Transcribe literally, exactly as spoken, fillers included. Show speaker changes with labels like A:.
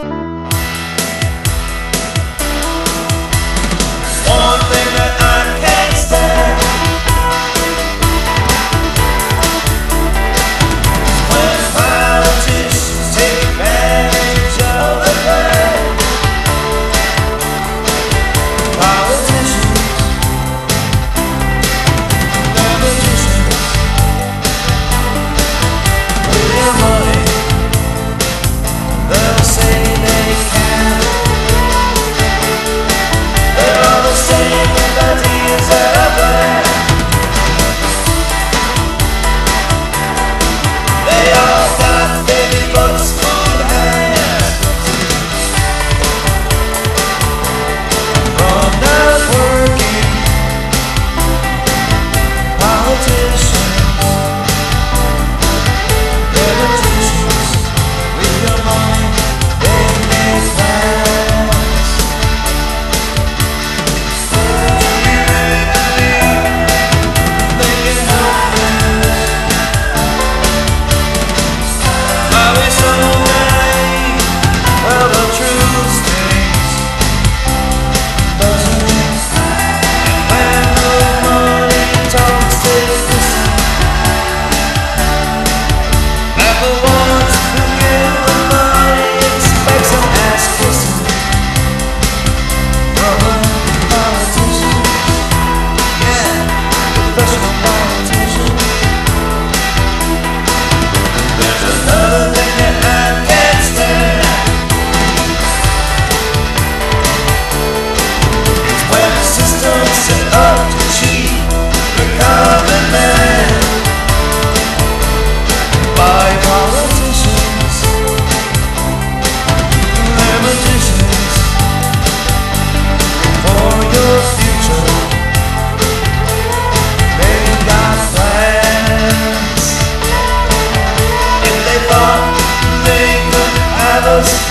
A: One thing that I can't stand when politicians take advantage of the land. Politicians, they're magicians with their money. They'll say they can. They're always saying with ideas that are bad. They all got baby books full of hand. From not working politicians, they're magicians with your money. They make plans. Do you really believe they can help you? Are we so naive? Well, the truth stings, doesn't it? When the money talks, they listen. Like the ones who give the money expect some ass kissing from the politicians. Yeah, professional politicians. There's another thing that I can't stand. It's when the system's set up to cheat the common man by politicians. They're magicians for your future. They've got plans. If they thought they could have us